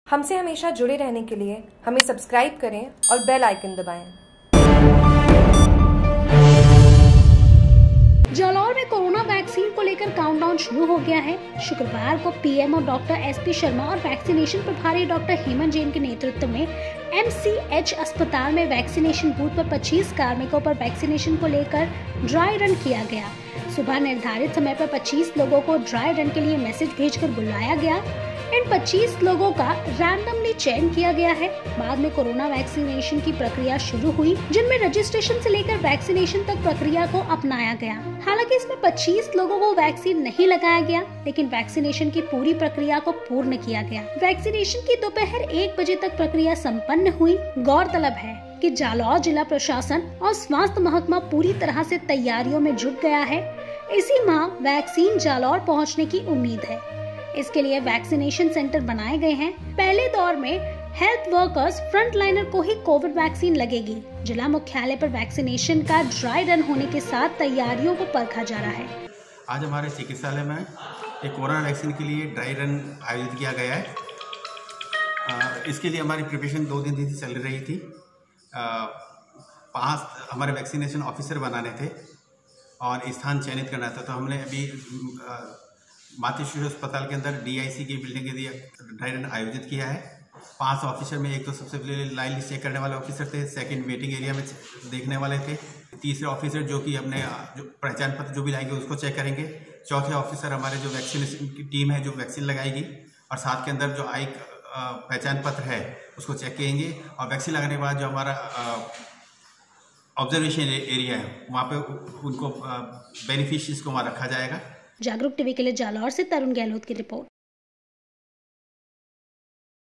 हमसे हमेशा जुड़े रहने के लिए हमें सब्सक्राइब करें और बेल आइकन दबाएं। जालौर में कोरोना वैक्सीन को लेकर काउंटडाउन शुरू हो गया है। शुक्रवार को पीएमओ डॉक्टर एसपी शर्मा और वैक्सीनेशन प्रभारी डॉक्टर हेमंत जैन के नेतृत्व में एमसीएच अस्पताल में वैक्सीनेशन बूथ पर 25 कार्मिकों पर वैक्सीनेशन को लेकर ड्राई रन किया गया। सुबह निर्धारित समय पर 25 लोगों को ड्राई रन के लिए मैसेज भेजकर बुलाया गया। इन 25 लोगों का रैंडमली चयन किया गया है। बाद में कोरोना वैक्सीनेशन की प्रक्रिया शुरू हुई, जिनमें रजिस्ट्रेशन से लेकर वैक्सीनेशन तक प्रक्रिया को अपनाया गया। हालांकि इसमें 25 लोगों को वैक्सीन नहीं लगाया गया, लेकिन वैक्सीनेशन की पूरी प्रक्रिया को पूर्ण किया गया। वैक्सीनेशन की दोपहर 1 बजे तक प्रक्रिया संपन्न हुई। गौरतलब है कि जालौर जिला प्रशासन और स्वास्थ्य महकमा पूरी तरह से तैयारियों में जुट गया है। इसी माह वैक्सीन जालौर पहुँचने की उम्मीद है। इसके लिए वैक्सीनेशन सेंटर बनाए गए हैं। पहले दौर में हेल्थ वर्कर्स फ्रंटलाइनर को ही कोविड वैक्सीन लगेगी। जिला मुख्यालय पर वैक्सीनेशन का ड्राई रन होने के साथ तैयारियों को परखा जा रहा है। आज हमारे चिकित्सालय में एक कोरोना वैक्सीन के लिए ड्राई रन आयोजित किया गया है। इसके लिए हमारी प्रिपरेशन 2 दिन से चल रही थी। 5 हमारे वैक्सीनेशन ऑफिसर बनाने थे और स्थान चयनित करना था। तो हमने अभी मातृ शिशु अस्पताल के अंदर डीआईसी की बिल्डिंग के लिए ड्राई रन आयोजित किया है। 5 ऑफिसर में एक तो सबसे पहले लाइन लिस्ट चेक करने वाले ऑफिसर थे, सेकंड वेटिंग एरिया में देखने वाले थे, तीसरे ऑफिसर जो कि अपने जो पहचान पत्र जो भी लाएंगे उसको चेक करेंगे, चौथे ऑफिसर हमारे जो वैक्सीनेशन की टीम है जो वैक्सीन लगाएगी, और साथ के अंदर जो पहचान पत्र है उसको चेक करेंगे। और वैक्सीन लगाने के बाद जो हमारा ऑब्जर्वेशन एरिया है वहाँ पे उनको बेनिफिशियरीज को वहाँ रखा जाएगा। जागरूक टीवी के लिए जालौर से तरुण गहलोत की रिपोर्ट।